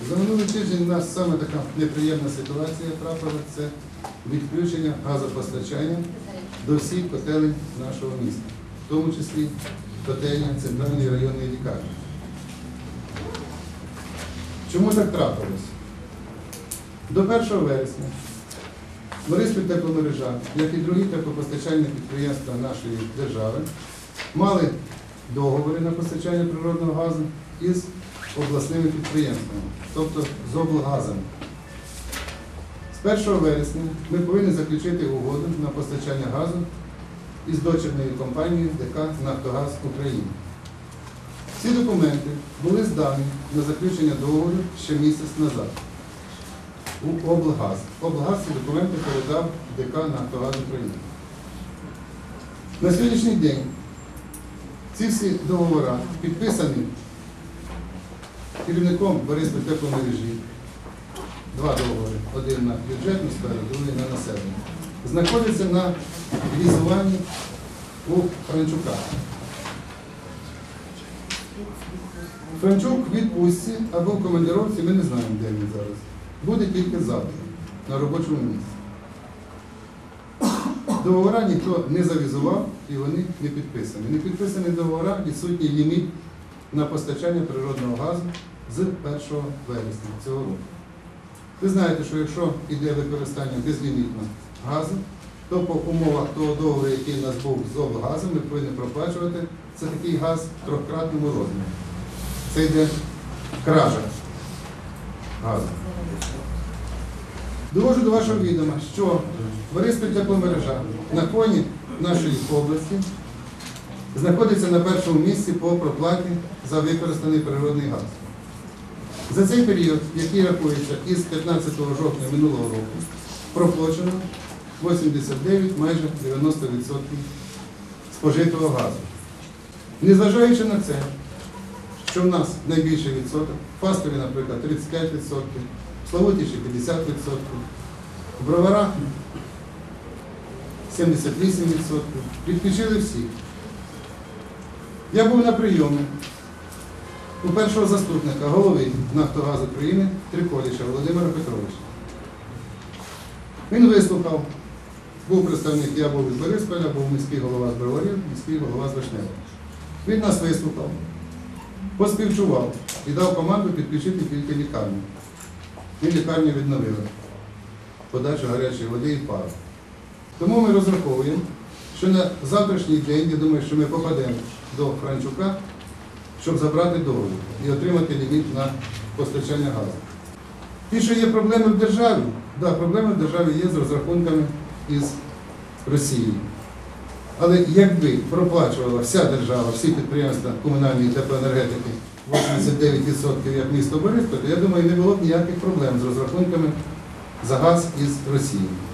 За минулий тиждень у нас саме така неприємна ситуація трапилася – це відключення газопостачання до всіх котелень нашого міста, в тому числі котельня Центральної районної лікарні. Чому так трапилось? До 1 вересня Бориспіль тепломережа, як і другі теплопостачальні підприємства нашої держави, мали договори на постачання природного газу із обласними підприємствами, тобто з облгазами. З 1 вересня ми повинні заключити угоду на постачання газу із дочірньою компанією ДК «Нафтогаз України». Ці документи були здані на заключення договору ще місяць назад у облгаз. Облгаз ці документи передав ДК «Нафтогаз України». На сьогоднішній день ці всі договори підписані керівником Бориспіль тепломережі, два договори, один на бюджетну сферу, другий на населення, знаходяться на візуванні у Франчука. Франчук в відпустці або в командировці, ми не знаємо, де він зараз. Буде тільки завтра, на робочому місці. Договори ніхто не завізував і вони не підписані. Не підписані договори, відсутній ліміт на постачання природного газу з 1 вересня цього року. Ви знаєте, що якщо йде використання безлімітного газу, то по умовах того договору, який у нас був з облгазом, ми повинні проплачувати це такий газ в трьохкратному розмірі. Це йде кража газу. Доводжу до вашого відома, що Бориспіль тепломережа на фоні нашої області знаходиться на першому місці по проплаті за використаний природний газ. За цей період, який рахується із 15 жовтня минулого року, проплачено 89, майже 90% спожитого газу. Незважаючи на це, що в нас найбільший відсоток, в Фастові, наприклад, 35%, в Славутичі 50%, в Броварах 78%, підключили всіх. Я був на прийомі у першого заступника голови «Нафтогазу України» Триколіча Володимира Петровича. Він вислухав, був представник, я був із Борисполя, був міський голова з Броварів, міський голова з Вишневого. Він нас вислухав, поспівчував і дав команду підключити тільки лікарню. Ми лікарню відновили, подачу гарячої води і пару. Тому ми розраховуємо, що на завтрашній день, я думаю, що ми попадемо до Франчука, щоб забрати договір і отримати ліміт на постачання газу. Ті, що є проблеми в державі, так, проблеми в державі є з розрахунками із Росією. Але якби проплачувала вся держава, всі підприємства комунальної теплоенергетики 89% як місто Бориспіль, то я думаю, не було б ніяких проблем з розрахунками за газ із Росією.